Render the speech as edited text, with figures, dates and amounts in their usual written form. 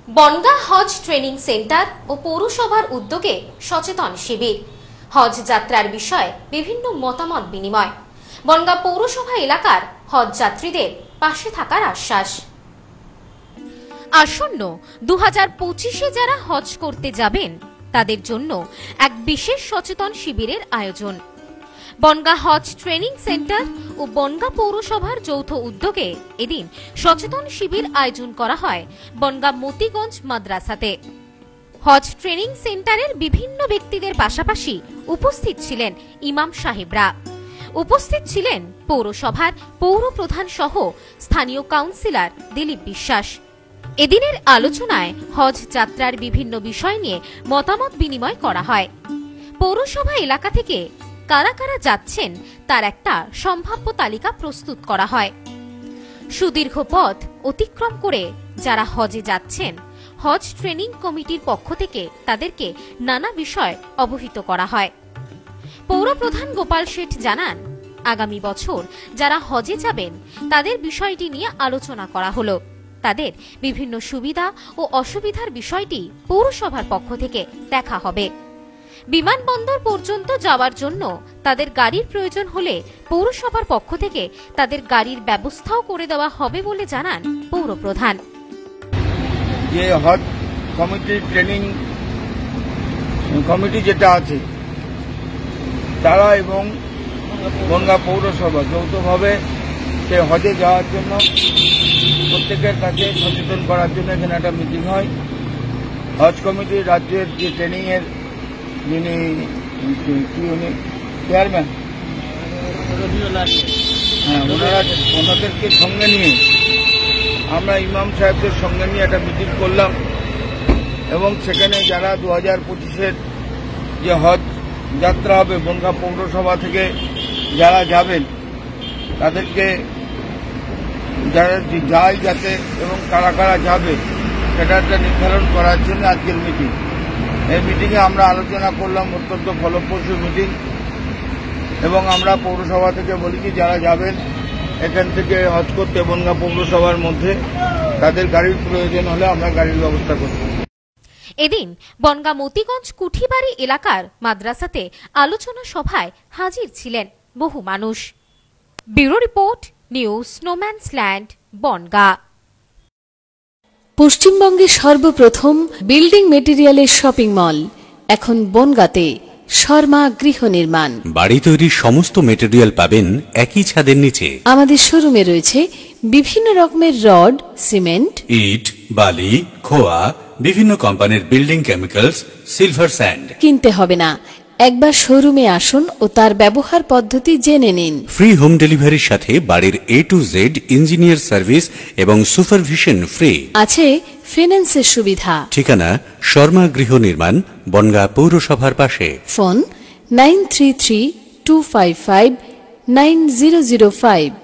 Bongaon Haj training centre ও পৌরসভার উদ্যোগে সচেতন শিবির। হজ যাত্রার বিষয়ে বিভিন্ন মতামত বিনিময়। বনগাঁ পৌরসভা এলাকার হজ যাত্রীদের পাশে থাকার আশ্বাস। আসন্ন 2025-এ যারা হজ করতে যাবেন তাদের জন্য এক বিশেষ সচেতন শিবিরের আয়োজন। বনগাঁ হজ ট্রেনিং সেন্টার ও বনগাঁ পৌরসভার যৌথ উদ্যোগে এদিন সচেতন শিবির আয়োজন করা হয় বনগাঁ মতিগঞ্জ মাদ্রাসাতে। হজ ট্রেনিং সেন্টারের বিভিন্ন ব্যক্তিদের পাশাপাশি উপস্থিত ছিলেন ইমাম সাহেবরা, উপস্থিত ছিলেন পৌরসভার পৌর প্রধান সহ স্থানীয় কাউন্সিলর দিলীপ বিশ্বাস। এদিনের আলোচনায় হজ যাত্রার বিভিন্ন বিষয় নিয়ে মতামত বিনিময় করা হয়। পৌরসভা এলাকা থেকে কারা কারা যাচ্ছেন তার একটা সম্ভাব্য তালিকা প্রস্তুত করা হয়। সুদীর্ঘ পথ অতিক্রম করে যারা হজে যাচ্ছেন, হজ ট্রেনিং কমিটির পক্ষ থেকে তাদেরকে নানা বিষয় অবহিত করা হয়। পৌরপ্রধান গোপাল শেঠ জানান, আগামী বছর যারা হজে যাবেন তাদের বিষয়টি নিয়ে আলোচনা করা হলো। তাদের বিভিন্ন সুবিধা ও অসুবিধার বিষয়টি পৌরসভার পক্ষ থেকে দেখা হবে। বিমানবন্দর পর্যন্ত যাওয়ার জন্য তাদের গাড়ির প্রয়োজন হলে পৌরসভার পক্ষ থেকে তাদের গাড়ির ব্যবস্থাও করে দেওয়া হবে বলে জানান পৌরপ্রধান। যে হজ কমিটি ট্রেনিং কমিটি যেটা আছে তারা এবং বনগাঁ পৌরসভা যৌথভাবে সে হজে যাওয়ার জন্য প্রত্যেকের কাছে সচেতন করার জন্য এখানে একটা মিটিং হয়। হজ কমিটির রাজ্যের যে ট্রেনিংয়ের যিনি চেয়ারম্যান, হ্যাঁ, ওনাদেরকে সঙ্গে নিয়ে আমরা ইমাম সাহেবদের সঙ্গে নিয়ে একটা মিটিং করলাম এবং সেখানে যারা 2025-এর যে হজ যাত্রা হবে বনগাঁ পৌরসভা থেকে যারা যাবেন তাদেরকে যারা যায় যাতে এবং কারা কারা যাবে সেটা একটা নির্ধারণ করার জন্য আজকের মিটিং। এই মিটিংয়ে আমরা আলোচনা করলাম, অত্যন্ত ফলপ্রসূ মিটিং, এবং আমরা পৌরসভা থেকে বলেছি যারা যাবেন এখান থেকে হজ করতে বনগাঁ পৌরসভার মধ্যে তাদের গাড়ির প্রয়োজন হলে আমরা গাড়ির ব্যবস্থা করব। এদিন বনগাঁ মতিগঞ্জ কুঠিবাড়ি এলাকার মাদ্রাসাতে আলোচনা সভায় হাজির ছিলেন বহু মানুষ। ব্যুরো রিপোর্ট, নিউজ স্নোম্যান্সল্যান্ড, বনগাঁ। পশ্চিমবঙ্গের সর্বপ্রথম বিল্ডিং মেটেরিয়ালের শপিং মল এখন বনগাঁতে। শর্মা গৃহ নির্মাণ, বাড়ি তৈরির সমস্ত মেটেরিয়াল পাবেন একই ছাদের নিচে। আমাদের শোরুমে রয়েছে বিভিন্ন রকমের রড, সিমেন্ট, ইট, বালি, খোয়া, বিভিন্ন কোম্পানির বিল্ডিং কেমিক্যালস, সিলভার স্যান্ড। কিনতে হবে না, একবার শোরুমে আসুন ও তার ব্যবহার পদ্ধতি জেনে নিন। ফ্রি হোম ডেলিভারির সাথে বাড়ির A to Z engineer service এবং সুপারভিশন ফ্রি। আছে ফিন্যান্সের সুবিধা। ঠিকানা শর্মা গৃহ নির্মাণ, বনগাঁ পৌরসভার পাশে। ফোন 9332559005।